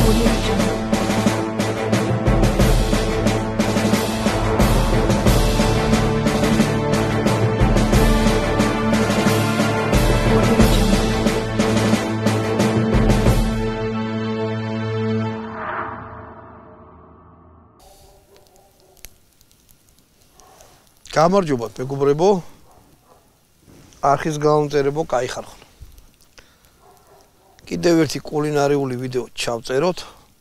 გამარჯობათ მეგობრებო, არხის გამომწერებო, გაიხარხოთ. კიდევ ერთი კულინარიული ვიდეო ჩავწეროთ.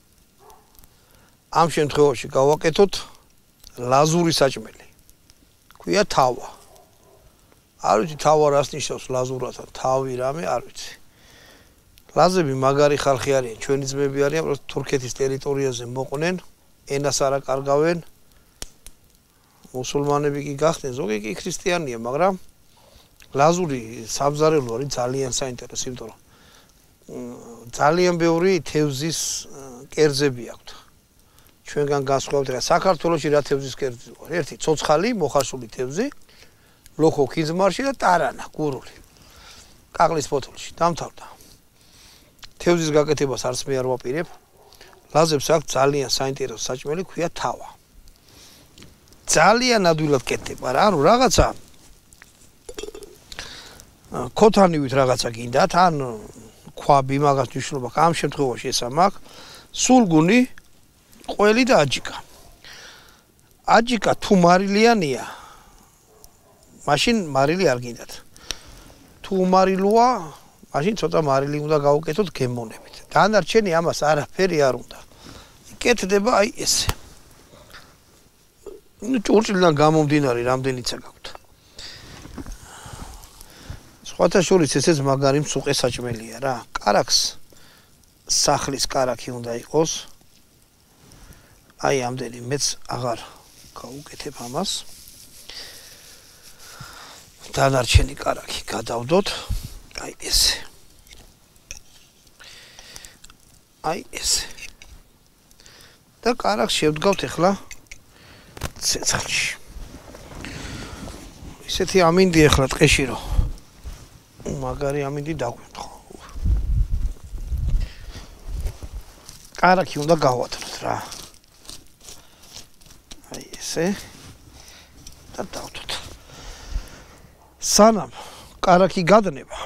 ამ შემთხვევაში გავაკეთოთ ლაზური საჭმელი. ქვია თავა. არ ვიცი თავა რას ნიშნავს ლაზურათან, თავი რამე, არ ვიცი. ლაზები მაგარი ხალხი არიან, ჩვენი ძმები არიან, თურქეთის ტერიტორიაზე მოყვნენ, ენას არ აკარგავენ. მუსულმანები კი გახდნენ, ზოგი კი ქრისტიანია, მაგრამ ლაზური საბზარელო არის ძალიან საინტერესო, იმიტომ რომ ძალიან ბევრი თევზის კერძები აქვს. ჩვენგან განსხვავებით, რა საქართველოში რა თევზის კერძი არის? ერთი ცოცხალი, მოხარშული თევზი, ლოქო ქიზმარში და ტარანა, გურული. კაღლის ფოთოლში დამთავრდა. თევზის გაკეთებას არც მე არ ვაპირებ. ლაზებს აქვს ძალიან საინტერესო საჭმელი, ქვია თავა. ძალიან ადვილად კეთდება რა, ანუ რაღაცა ქოთანივით რაღაცა გინდათ, ან ქვაბი მაგას მნიშვნელობა, ამ შემთხვევაში ეს მაქვს, სულგუნი, ყველი და აჯიკა. აჯიკა თუ მარილიანია, მაშინ მარილი არ გინდათ. თუ მარილოა, მაშინ ცოტა მარილი უნდა გავუკეთოთ გემონებით. დანარჩენი ამას არაფერი არ უნდა. იკეთდება აი ესე. ჭურჭლიდან გამომდინარე რამდენიცა გაქვთ. სხვათა შორის ესეც მაგარი მწუყე საჭმელია რა. კარაქს სახლის კარაქი უნდა იყოს. აი ამდენი მეც აღარ გავუკეთებ ამას. დანარჩენი კარაქი გადავდოთ. აი ესე. აი ესე. და კარაქს შევდგავთ ახლა ცეცხლში. ისეთი ამინდი ახლა ტყეში რომ მაგარი ამინდი დაგვემთხო. კარაქი უნდა გავატროთ რა. აი ესე. და დავთოთ. სანამ კარაქი გადნება,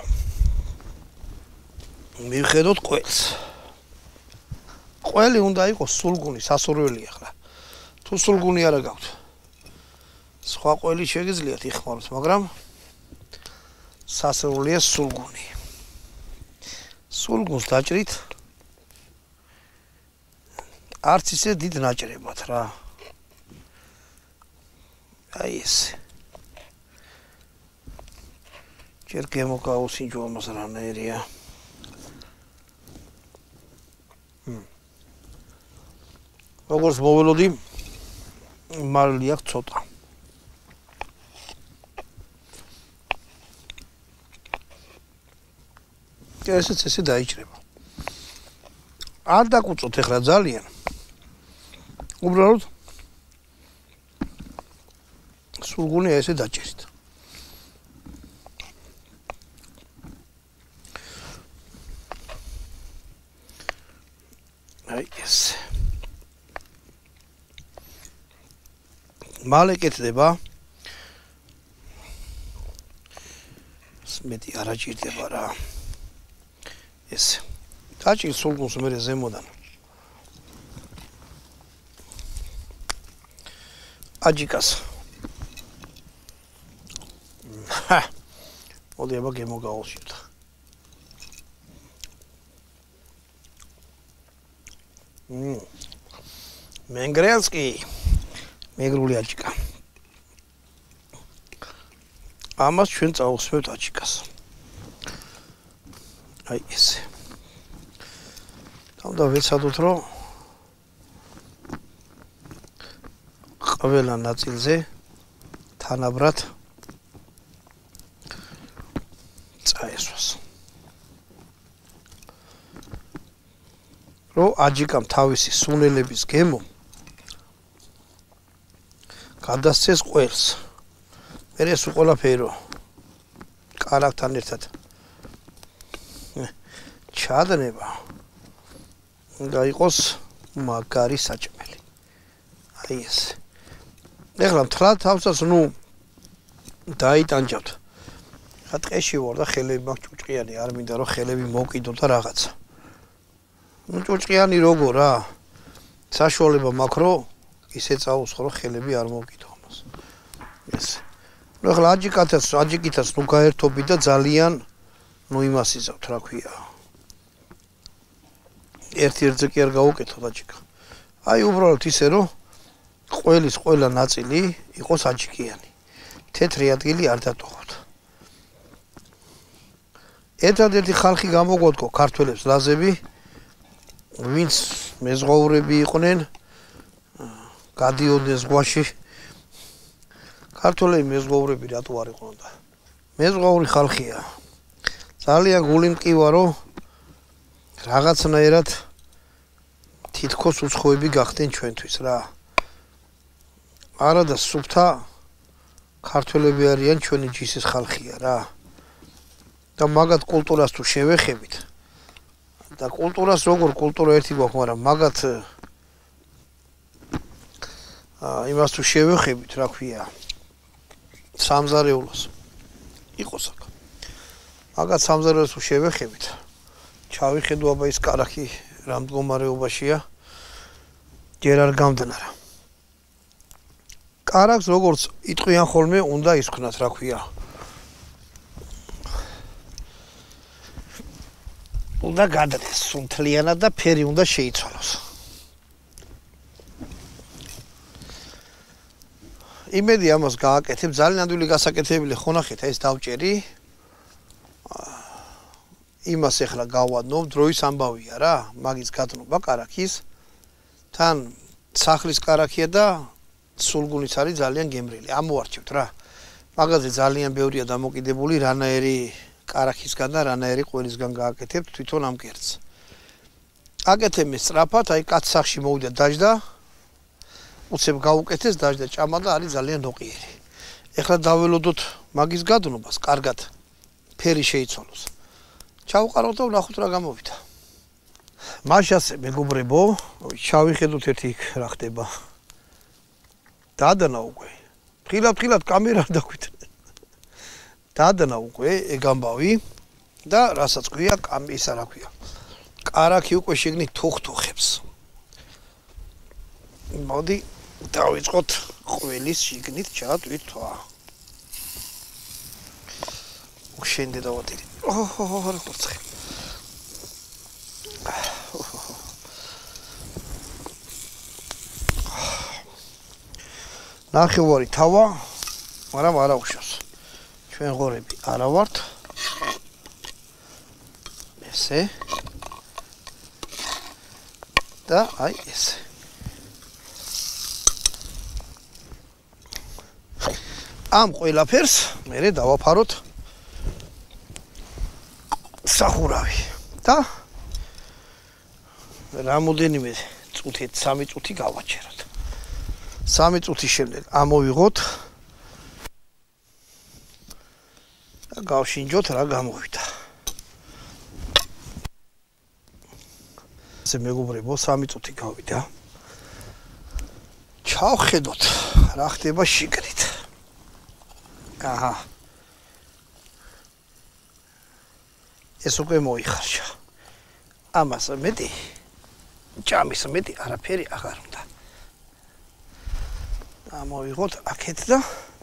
მივხედოთ ყველს. ყველი უნდა იყოს სულგუნი, სასურველი ახლა. თუ სულგუნი არა გაქვთ, სხვა ყველი შეგიძლიათ იხმაროთ, მაგრამ სასურველია სულგუნი. სულგუნს დაჭრით არც ისე დიდ ნაჭრებად რა. აი ესე. ჯერ გემოგაუსინჯო ამას რანაირია. როგორც მოველოდი, მარილი აქვს ცოტა. ესეც ესე დაიჭრება. არ დაკუწოთ ახლა ძალიან. უბრალოდ სულგუნი ესე დაჭერით. აი ესე. მალე კეთდება. მეტი არ აჭირდება რა. ესე. დაჭირ სულგუნს მე ზემოდან. აჯიკას. მოდი აბა გემოგაუსვით. მენგრელსკი. მეგრული აჯიკა. ამას ჩვენ წავუსვევთ აჯიკას. აი ესე. და ვეცადოთ რომ ყველა ნაწილზე თანაბრად წაესვას. რომ აჯიკამ თავისი სუნელების გემო გადასცეს ყველს. მე ეს ყველაფერი კარაქთან ერთად ჩადნება. და იყოს მაგარი საჭმელი. აი ეს. ეხლა მთლად თავსაც დაიტანჯავთ. ხა ტყეში ვარ და ხელები მაქვს ჭუჭყიანი, არ მინდა რომ ხელები მოვკიდო და რაღაცა. ჭუჭყიანი როგორ რა? საშუალება მაქვს რომ ისე წაუსხო რომ ხელები არ მოვკიდო ამას. ეს. ეხლა აჯიკითაც გაერთობი და ძალიან იმას იზავთ, რა ქვია. ერთ-ერთზე კი არ გავუკეთოთ აჯიკა. აი უბრალოდ ისე რომ ყველის ყველა ნაწილი იყოს აჯიკიანი. თეთრი ადგილი არ დატოვოთ. ერთადერთი ხალხი გამოგვადგო ქართველებს ლაზები, ვინც მეზღვაურები იყვნენ, გადიოდნენ ზღვაში. ქართველები მეზღვაურები რატო არ იყვნენ და? მეზღვაური ხალხია. ძალიან გული მკივა რომ რაღაცნაირად თითქოს უცხოები გახდნენ ჩვენთვის რა. არა და სუფთა ქართველები არიან ჩვენი ჯისის ხალხია რა. და მაგათ კულტურას თუ შევეხებით და კულტურას როგორ კულტურა ერთი გვაქვს, მაგრამ მაგათ იმას თუ შევეხებით, რა ქვია, სამზარეულოს იყოს აქ. მაგათ სამზარეულოს თუ შევეხებით, ჩავიხედო აბა ის კარაქი რა მდგომარეობაშია, ჯერ არ გამდნარა. კარაქს როგორც იტყვიან ხოლმე, უნდა ისქვნათ, რა ქვია. უნდა გადდეს სუნთლიანად და ფერი უნდა შეიცვალოს. იმედი ამას გააკეთებ, ძალიან ადვილი გასაკეთებელი ხონახეთ, ეს დავჭერი. იმას ეხლა გავადნობ, დროის ამბავია რა, მაგის გადნობა კარაქის. თან სახლის კარაქია და სულგუნის არის ძალიან გემრიელი. ამოვარჩევთ რა. მაგაზე ძალიან ბევრია დამოკიდებული, რანაერი კარაქისგან და რანაერი ყველისგან გააკეთებთ თვითონ ამ კერძს. აკეთებ სწრაფად, აი კაცსახში მოვიდა დაждდა. უცებ გაუკეთეს დაждდა ჭამა და არის ძალიან ნოყიერი. ეხლა დაველოდოთ მაგის გადნობას, კარგად ფერი შეიცვალოს. ჩავყარავთ და ვნახოთ რა გამოვიდა. მაშასე მეგობრებო, ჩავიხედოთ ერთი იქ რა ხდება. დადნა უკვე. ფხილად კამერა არ დაგვიტანე. დადნა უკვე ეგ ამბავი და რასაც ქვია, ისა რა ქვია. კარაქი უკვე შეგნით თუხთუხებს. მოდი დავიწყოთ ყველის შიგნით ჩავატვირთ თვა. შენდე დავატირი. რა ხორცხი. ნახევარი თავა, მაგრამ არა უშავს. ჩვენ ღორები არა ვართ. ესე. და აი ესე. ამ ყველაფერს მე დავაფაროთ სახურავი და რამოდენიმე წუთით 3 წუთი გავაჩეროთ. 3 წუთის შემდეგ ამოვიღოთ და გავშინჯოთ რა გამოვიდა. ესე მეგობრებო, 3 წუთი გავიდა. ჩავხედოთ რა ხდება შიგნით. აჰა. ეს უკვე მოიხარშა. ამას მეტი ჭამის მეტი არაფერი აღარ უნდა. ამოვიღოთ აქეთ და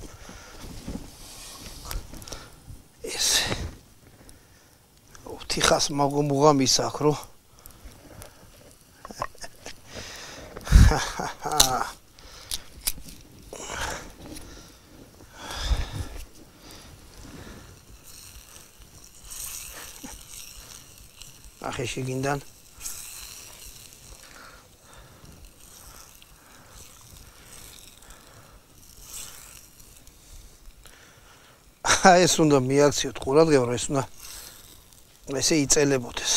ეს თიხას მაგომუღამის აქ რო ახე შეგინდან ეს უნდა მიაქციოთ ყურადღება, ეს უნდა ესე იწელებოდეს.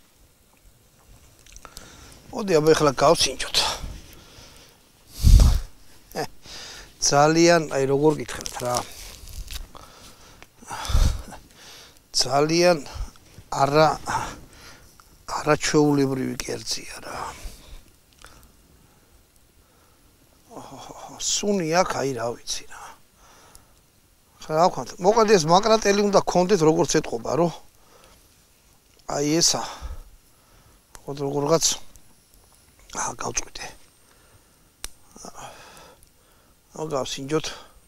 მოდი აბა ახლა გავსინჯოთ. ძალიან, აი როგორ გითხრათ რა. ძალიან არაჩვეულებრივი კერძია რა. სუნი აქ აი რა ვიცი რა. რა ვქოთ, მოკლედ ეს მაკრატელი უნდა გქონდეთ როგორც ეთყობა, რომ აი ესა. როგორღაც გავწყვიტე. გავსინჯოთ.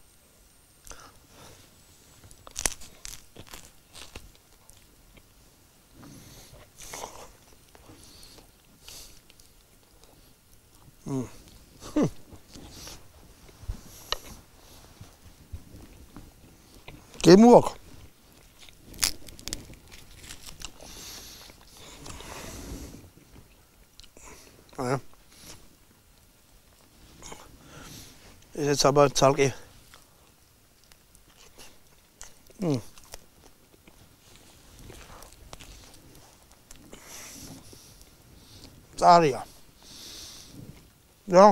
გემოაქ. ეს აბა ცალკე. წარია. რა.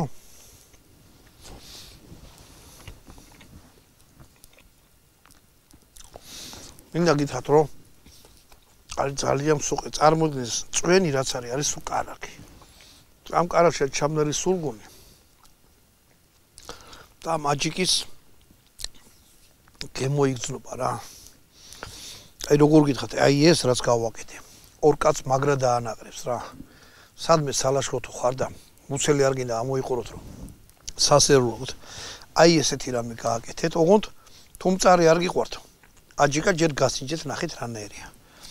მინდა გითხრათ რომ არის ძალიან სუყე წარმოიდგინეს წვენი რაც არის სულ კარგი. ამ კარგში ჩამნერი სულგუნი. და მაჯიკის გემოიგრძნობა რა. აი როგორ გითხრათ, აი ეს რაც გავაკეთე. ორ კაცს მაგრა დაანაყრებს რა. სადმე სალაშქრო თუ ხარ და მუცელი არ გინდა ამოიყუროთ რომ სასერულოდ. აი ესეთი რამე გააკეთეთ, ოღონდ თუ მწარე არ გიყვართ. აჯიკა ჯერ გასინჯეთ ნახეთ რანაირია.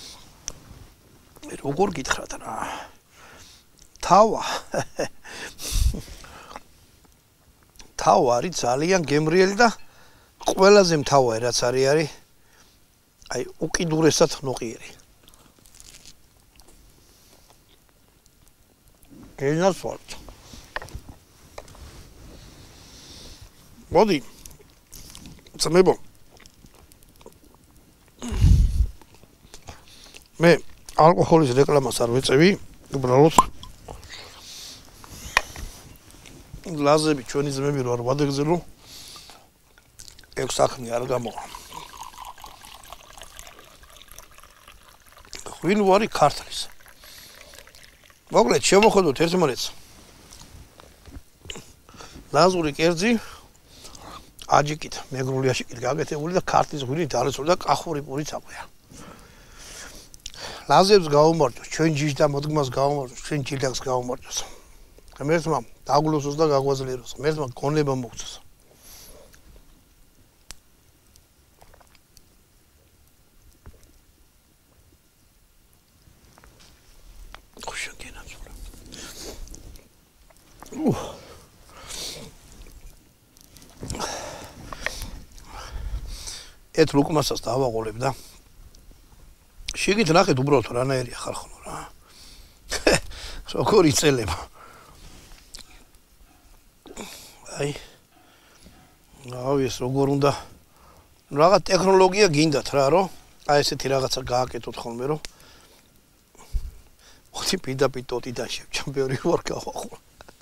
როგორ გითხრათ რა. თავა. თავა არის ძალიან გემრიელი და ყველაზე მთავარი რაც არის აი უკიდურესად ნოყიერი. გენასვართ. მოდი. წმებო. მე ალკოჰოლის რეკლამას არ ვეწევი, უბრალოდ ლაზები ჩვენი ძმები რო არ ვადეგზელო ეგ საქმე არ გამოვა. ვინ ვარი ქართლის. მოკლედ შევმოხდოთ ერთმანეთს. ლაზური კერძი აჯიკით მეგრული აშიკით გაკეთებული და ქართლის ღვინით დალოცული და კახური პურით აყვია. ლაზებს გაუმარტოს, ჩვენ ჯიშ და მოდგმას გაუმარტოს, ჩვენ ჯილდაკს გაუმარტოს. ღმერთმა დაგლოსოს და გაგვაძლიეროს, ღმერთმა გონება მოგწოს. ეთ ლუკმასას დავაყოლებ და შეგით ნახეთ უბრალოდ რანაირია ხალხო რა. როგორ იწელება. აი. აუ ეს როგორ უნდა რაღაც ტექნოლოგია გინდათ რა, რომ აი ესეთი რაღაცა გააკეთოთ ხოლმე, რომ მოდი პირდაპირ ტოტიდან შევჩამბერი ვარ გავახო.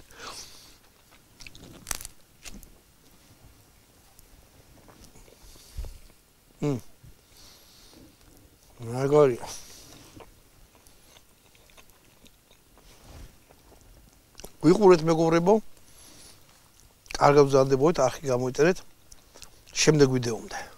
მაგარია. ვიყურეთ მეგობრებო. კარგად ვზარდებოდეთ, არხი გამოიწერეთ. შემდეგ ვიდეომდე.